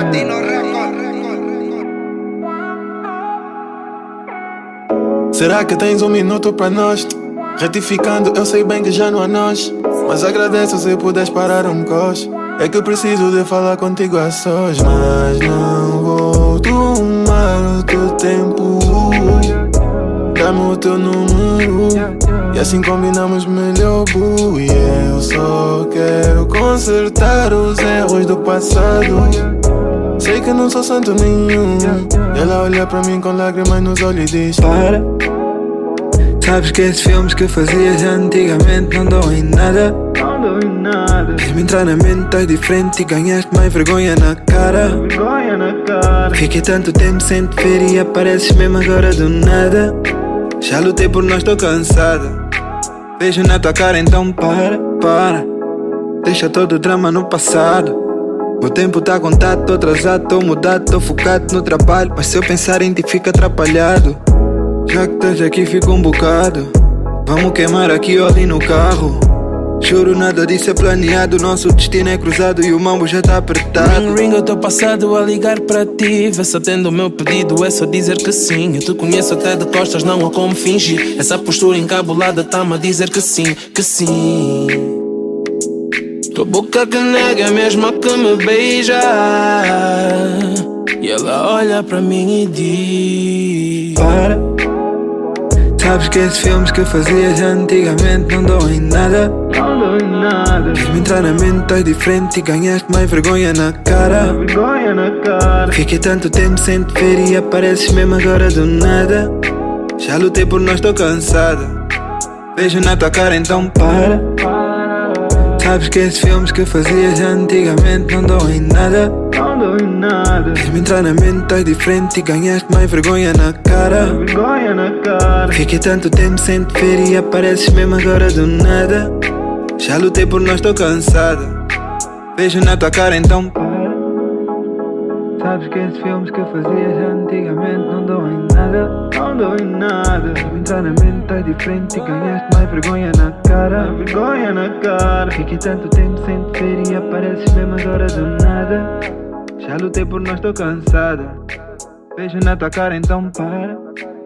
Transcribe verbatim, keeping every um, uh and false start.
Será que tens um minuto pra nós? Retificando, eu sei bem que já não há nós, mas agradeço se puderes parar um coche. É que preciso de falar contigo a sós, mas não vou tomar o teu tempo. Dá-me o teu número e assim combinamos melhor, boo. E eu só quero consertar os erros do passado. Sei que não sou santo nenhum. Ela olha pra mim com lágrimas nos olhos e diz: para. Sabes que esses filmes que fazias antigamente não dão em nada. Não dão em nada. Quis-me entrar na mente, estás diferente e ganhaste mais vergonha na cara. Vergonha na cara. Fiquei tanto tempo sem te ver e apareces mesmo agora do nada. Já lutei por nós, tô cansada. Vejo na tua cara, então para, para. Deixa todo o drama no passado. O tempo tá contado, tô atrasado, tô mudado, tô focado no trabalho. Mas se eu pensar em ti fica atrapalhado. Já que estás aqui fica um bocado. Vamos queimar aqui ou ali no carro. Juro nada disso é planeado. Nosso destino é cruzado e o mambo já tá apertado. Ring ring, eu tô passado a ligar pra ti. Vê se atendo o meu pedido, é só dizer que sim. Eu te conheço até de costas, não há como fingir. Essa postura encabulada tá-me a dizer que sim, que sim. Tua boca que nega é a mesma que me beija. E ela olha pra mim e diz: para. Sabes que esses filmes que fazias antigamente não dão em nada. Não dão em nada. Quis-me entrar na mente, estás diferente e ganhaste mais vergonha na cara. Vergonha na cara. Fiquei tanto tempo sem te ver e apareces mesmo agora do nada. Já lutei por nós, tô cansada. Vejo na tua cara, então para. Sabes que esses filmes que fazias antigamente não dão em nada. Não dão em nada. Quis-me entrar na mente, estás diferente e ganhaste mais vergonha na cara. Vergonha na cara. Fiquei tanto tempo sem te ver e apareces mesmo agora do nada. Já lutei por nós, tô cansada. Vejo na tua cara, então para. Sabes que esses filmes que fazias antigamente não dão em nada. Não dão em nada. Quis-me entrar na mente, estás diferente e ganhaste mais vergonha na cara. Vergonha na cara. Fiquei tanto tempo sem te ver e apareces mesmo agora do nada. Já lutei por nós, tô cansada. Vejo na tua cara, então para.